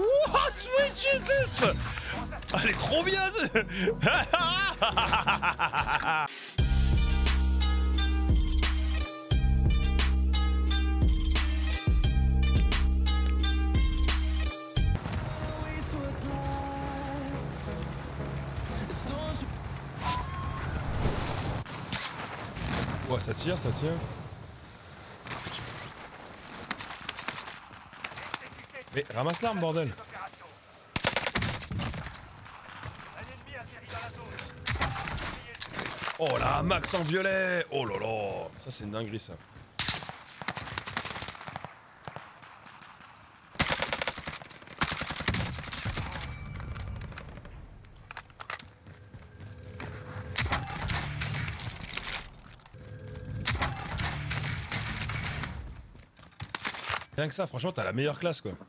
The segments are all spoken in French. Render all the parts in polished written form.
Wouah, sweet Jesus! Elle est trop bien! Oh, ça tire, ça tire. Mais ramasse l'arme, bordel. Oh là, Max en violet. Oh là là. Ça, c'est une dinguerie, ça. Rien que ça, franchement, t'as la meilleure classe, quoi.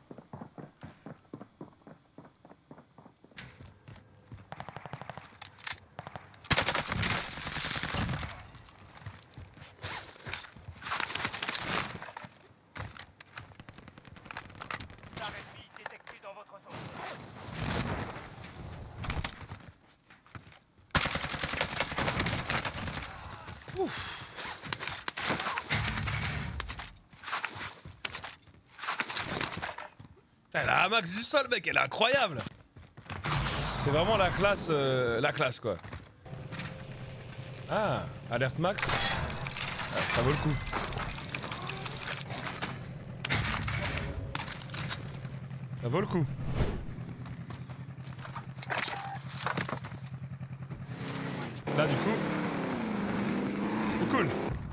Elle a un max du sol, mec, elle est incroyable. C'est vraiment la classe quoi. Ah, alerte max. Ah, ça vaut le coup. Ça vaut le coup. Là du coup. C'est cool.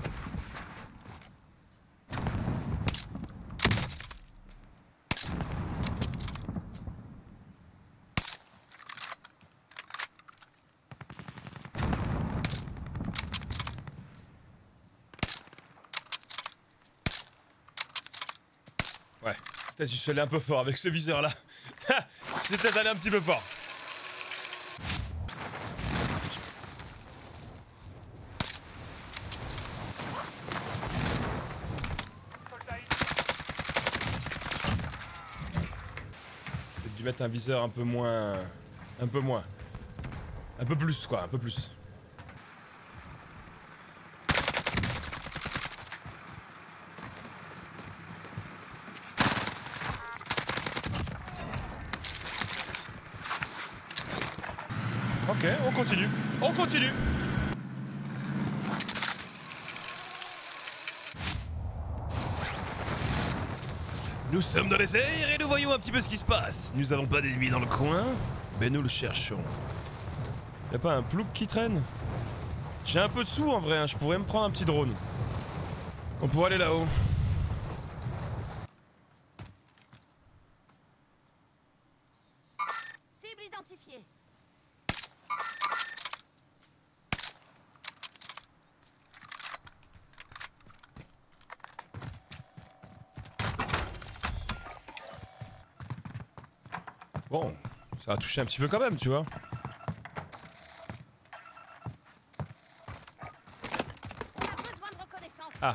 Ouais, peut-être je suis allé un peu fort avec ce viseur là. J'ai peut-être allé un petit peu fort. J'ai dû mettre un viseur un peu moins. Un peu moins. Un peu plus quoi, un peu plus. Ok, on continue. On continue. Nous sommes dans les airs et nous voyons un petit peu ce qui se passe. Nous avons pas d'ennemis dans le coin, mais nous le cherchons. Y'a pas un plouc qui traîne? J'ai un peu de sous en vrai, hein. Je pourrais me prendre un petit drone. On pourrait aller là-haut. Cible identifiée. Bon, ça a touché un petit peu quand même, tu vois. On a besoin de reconnaissance. Ah.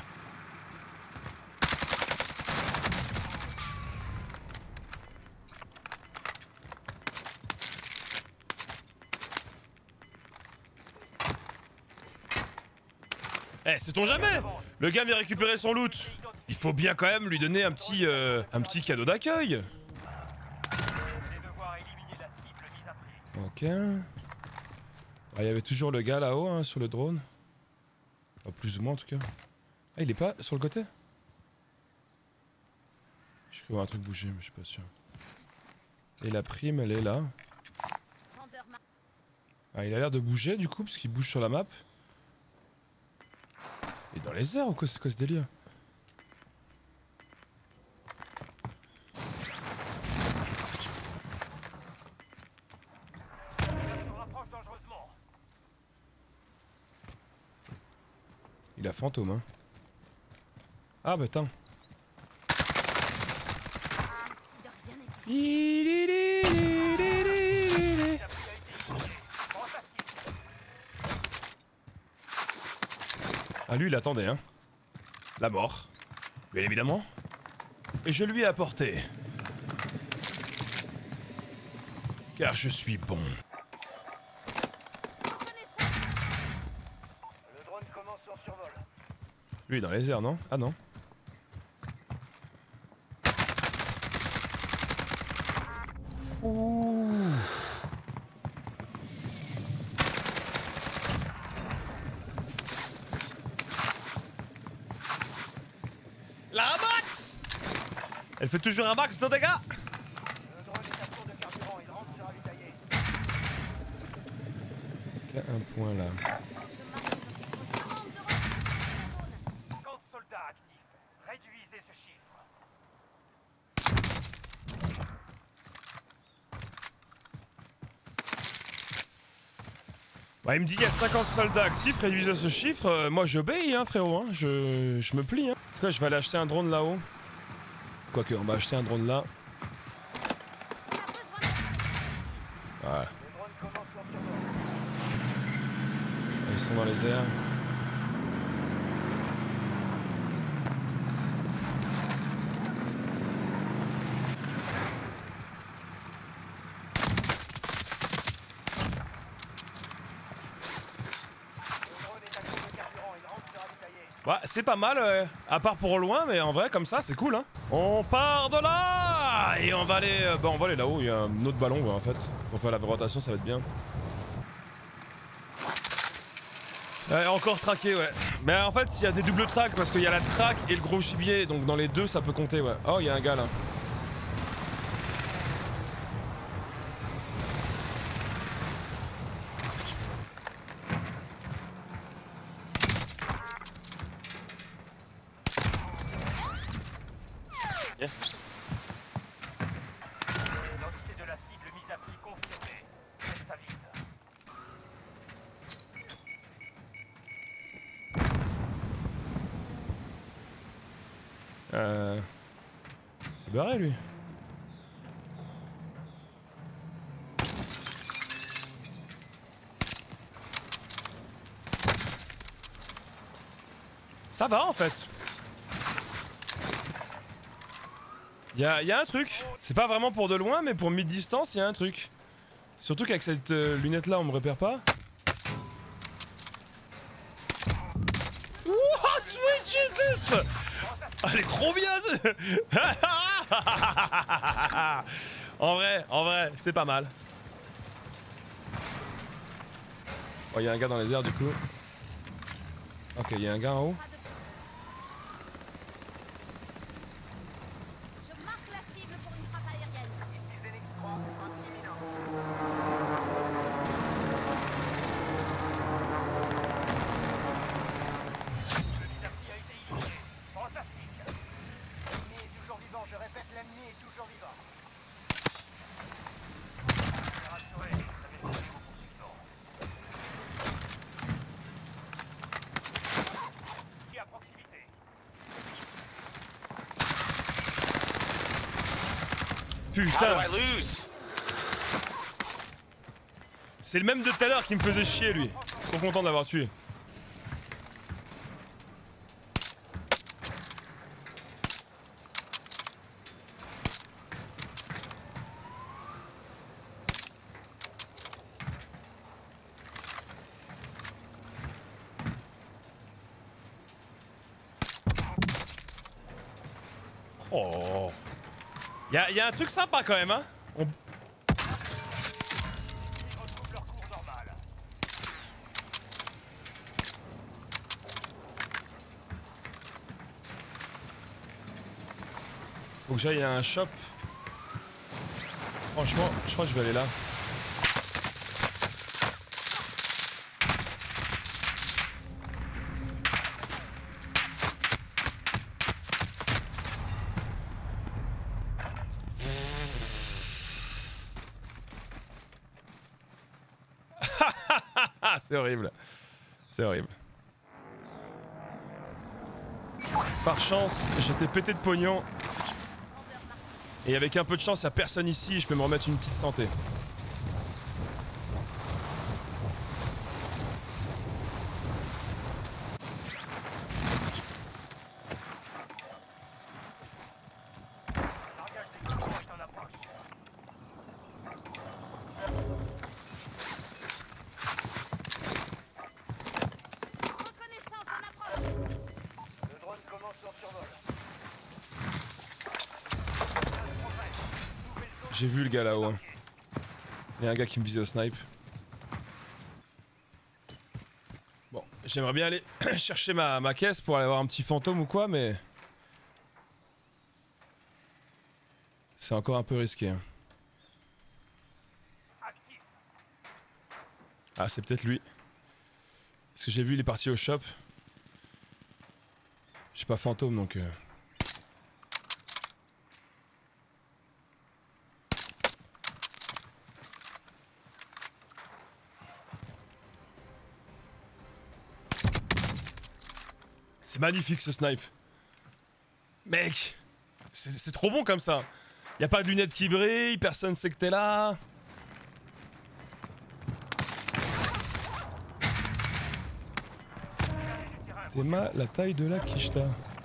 Eh, sait-on jamais? Le gars vient récupérer son loot. Il faut bien quand même lui donner un petit cadeau d'accueil. Ok. Ah, il y avait toujours le gars là-haut, hein, sur le drone. Enfin, plus ou moins en tout cas. Ah, il est pas sur le côté? Je crois voir un truc bouger, mais je suis pas sûr. Et la prime, elle est là. Ah, il a l'air de bouger du coup, parce qu'il bouge sur la map. Il est dans les airs ou quoi? C'est quoi ce délire? Il a fantôme, hein. Ah, bah attends. Ah, lui, il attendait, hein. La mort. Bien évidemment. Et je lui ai apporté. Car je suis bon. Le drone commence son survol. Lui, il est dans les airs, non? Ah non. Ouh. La max! Elle fait toujours un max de dégâts! Le drone est à court de carburant, il rentre se ravitailler. Il y a un point là. Camp de soldats actifs. Réduisez ce chiffre. Bah, il me dit qu'il y a 50 soldats actifs, réduisez ce chiffre. Moi j'obéis, hein, frérot. Hein. Je me plie. Hein. C'est quoi, je vais aller acheter un drone là-haut. Quoique, on va acheter un drone là. Voilà. Le drone commence son survol. Ils sont dans les airs. Le drone est à court de carburant, il rentre se ravitailler. Ouais, c'est pas mal, à part pour loin, mais en vrai, comme ça, c'est cool, hein. On part de là! Et on va aller... bah, on va aller là-haut, il y a un autre ballon, ouais, en fait. Pour faire la rotation, ça va être bien. Encore traqué, ouais. Mais en fait, il y a des doubles tracks, parce qu'il y a la track et le gros gibier, donc dans les deux, ça peut compter, ouais. Oh, il y a un gars, là. Yeah. L'identité de la cible mise à prix confirmée. Faites ça vite. C'est barré, lui. Ça va, en fait. Il y a un truc. C'est pas vraiment pour de loin, mais pour mi-distance, il y a un truc. Surtout qu'avec cette lunette là, on me repère pas. Wouah, sweet Jesus! Elle est trop bien! En vrai, c'est pas mal. Oh, il y a un gars dans les airs du coup. Ok, il y a un gars en haut. Je marque la cible pour une frappe aérienne. Ici Phoenix 3, frappe imminente. Le vis-à-vis a été éliminé. Fantastique. L'ennemi est toujours vivant, je répète, l'ennemi est toujours vivant. Rassurez, vous avez sauvé vos poursuivants. Qui à proximité. Putain! C'est le même de tout à l'heure qui me faisait chier lui. Trop content de l'avoir tué. Oh. Y a un truc sympa quand même, hein. Ils retrouvent leur cours normal. Faut que j'aille à un shop. Franchement, je crois que je vais aller là. C'est horrible. C'est horrible. Par chance, j'étais pété de pognon. Et avec un peu de chance, y'a personne ici et je peux me remettre une petite santé. Largage des courants est en approche. J'ai vu le gars là-haut. Hein. Il y a un gars qui me visait au snipe. Bon, j'aimerais bien aller chercher ma caisse pour aller voir un petit fantôme ou quoi, mais... C'est encore un peu risqué. Hein. Ah, c'est peut-être lui. Parce que j'ai vu, il est parti au shop. J'ai pas fantôme donc... C'est magnifique ce snipe. Mec, c'est trop bon comme ça. Y a pas de lunettes qui brillent, personne sait que t'es là. T'es la taille de la quicheta.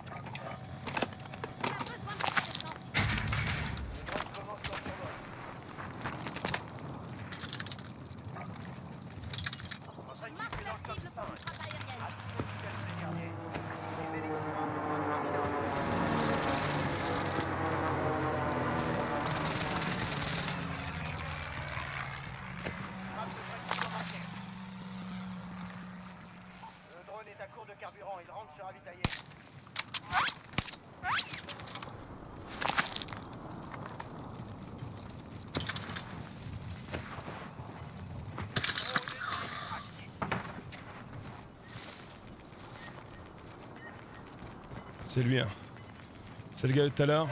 C'est lui, hein. C'est le gars de tout à l'heure.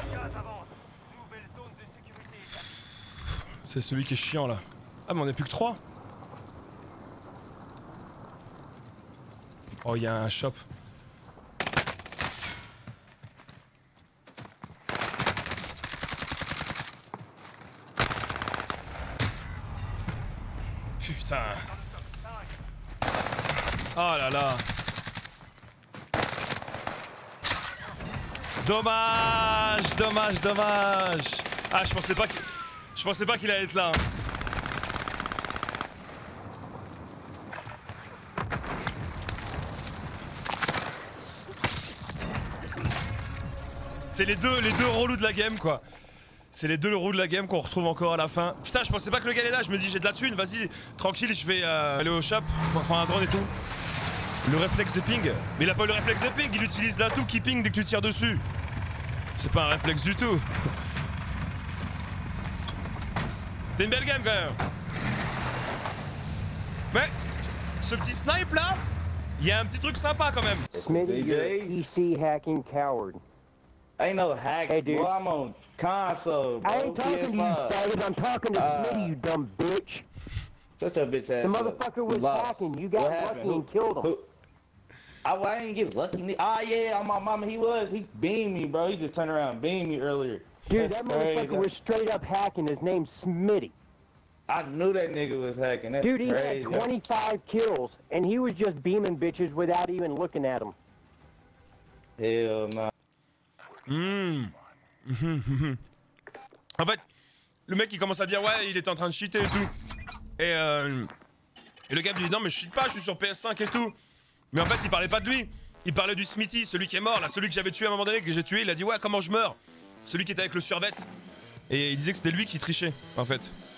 C'est celui qui est chiant là. Ah mais on est plus que 3. Oh il y a un shop. Putain. Oh là là. Dommage, dommage, dommage. Ah, je pensais pas qu'il allait être là. Hein. C'est les deux relous de la game quoi. C'est les deux relous de la game qu'on retrouve encore à la fin. Putain, je pensais pas que le gars est là. Je me dis j'ai de la thune, vas-y, tranquille, je vais aller au shop pour prendre un drone et tout. Le réflexe de ping. Mais il a pas le réflexe de ping, il utilise l'atout qui ping dès que tu tires dessus. C'est pas un réflexe du tout. C'est une belle game quand même. Mais ce petit snipe là, il y a un petit truc sympa quand même. Smitty, you're a PC hacking coward. Ain't no hack. Hey, dude. Boy, I'm on console, bro. I ain't talking to you, faggot. I'm talking to Smitty, you dumb bitch. Shut your bitch ass The up. motherfucker was Lost. hacking. You got lucky and killed him. I didn't get lucky. Ah, yeah, on my mama, he beamed me, bro. He just turned around and beamed me earlier. Dude, That's that motherfucker crazy. was straight up hacking. His name's Smitty. I knew that nigga was hacking. That's Dude, he crazy. had 25 kills, and he was just beaming bitches without even looking at them. Hell no. En fait, le mec il commence à dire ouais, il était en train de cheater et tout. Et le gars me dit non mais je cheat pas, je suis sur PS5 et tout. Mais en fait il parlait pas de lui. Il parlait du Smithy, celui qui est mort là, celui que j'avais tué à un moment donné, que j'ai tué. Il a dit ouais comment je meurs. Celui qui était avec le survêt. Et il disait que c'était lui qui trichait en fait.